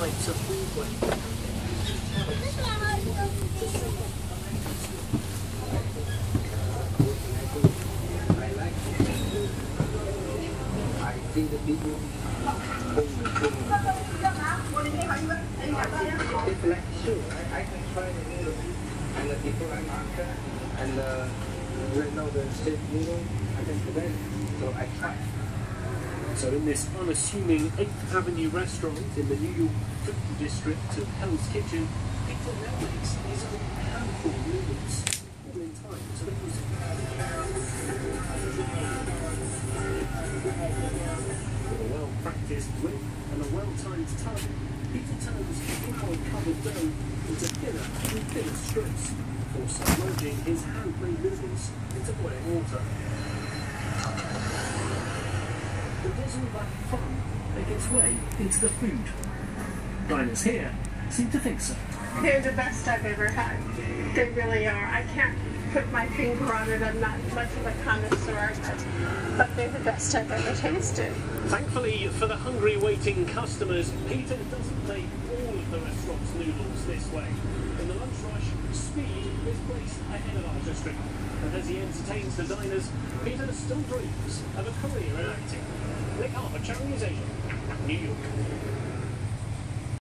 types of foodway. I see the video. It's like sure, I can try the noodle and the different market and right now the same noodle I can prevent, so I try. So in this unassuming 8th Avenue restaurant in the New York food district of Hell's Kitchen, Peter now makes his own handful of noodles, all in time to the music. With a well-practiced whip and a well-timed tongue, Peter turns flour-covered dough into thinner and thinner strips before submerging his hand-made noodles into boiling water. Does all that fun make its way into the food? Diners here seem to think so. They're the best I've ever had. They really are. I can't put my finger on it. I'm not much of a connoisseur, but they're the best I've ever tasted. Thankfully for the hungry waiting customers, Peter doesn't make all of the restaurant's noodles this way. In the lunch rush, speed is placed ahead of artistry. And as he entertains the diners, Peter still dreams of a career in acting. Nick Harper, Channel News Asia, New York.